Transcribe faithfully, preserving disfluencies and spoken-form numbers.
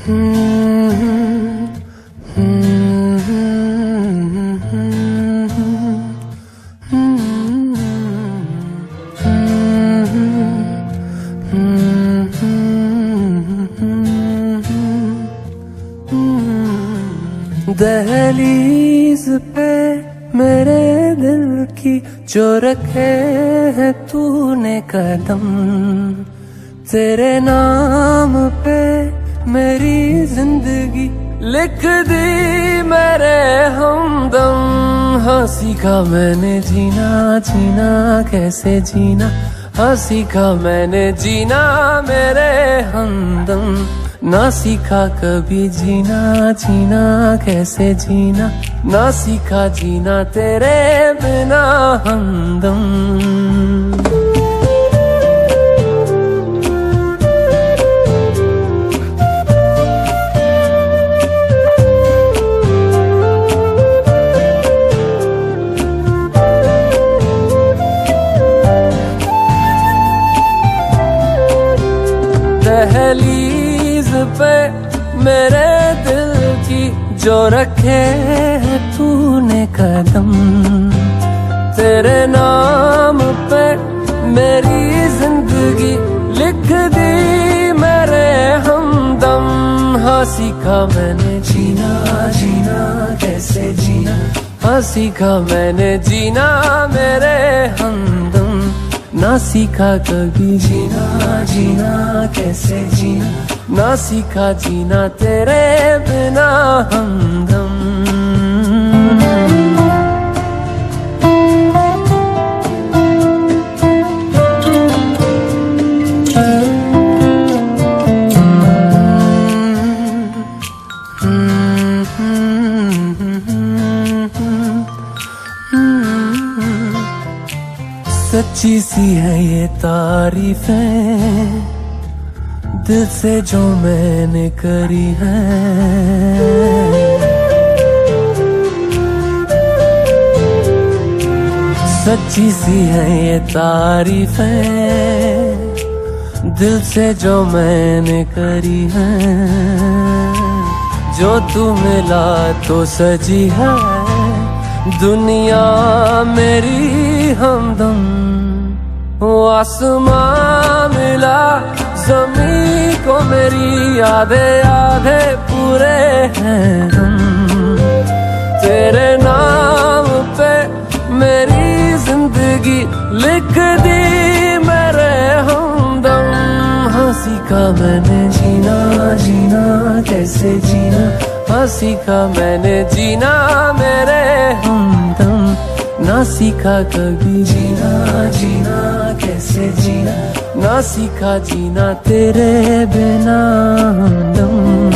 दहलीज पे मेरे दिल की जो रखे है तूने कदम, तेरे नाम पे मेरी जिंदगी लिख दी मेरे हमदम। हाँ सीखा मैंने जीना जीना कैसे जीना, हाँ सीखा मैंने जीना मेरे हमदम। ना सीखा कभी जीना जीना कैसे जीना, ना सीखा जीना तेरे बिना हमदम। दहलीज पे मेरे दिल की जो रखे है तूने कदम, तेरे नाम पे मेरी जिंदगी लिख दी मेरे हमदम। हाँ सीखा मैंने जीना जीना कैसे जीना, हाँ सीखा मैंने जीना मेरे हमदम। ना सीखा कभी जीना जीना कैसे जीना, ना सीखा जीना तेरे बिना हमदम। सच्ची सी है ये तारीफें दिल से जो मैंने करी है, सच्ची सी है ये तारीफें दिल से जो मैंने करी है। जो तू मिला तो सजी है दुनिया मेरी हमदम। वो आसमां मिला ज़मीं को मेरी आधे आधे पूरे हैं हम। तेरे नाम पे मेरी जिंदगी लिख दी मेरे हमदम। हाँ सीखा मैंने जीना जीना कैसे जीना, हाँ सीखा मैंने जीना मेरे हमदम। ना सीखा कभी जीना जीना कैसे जीना, ना सीखा जीना तेरे बिना हमदम।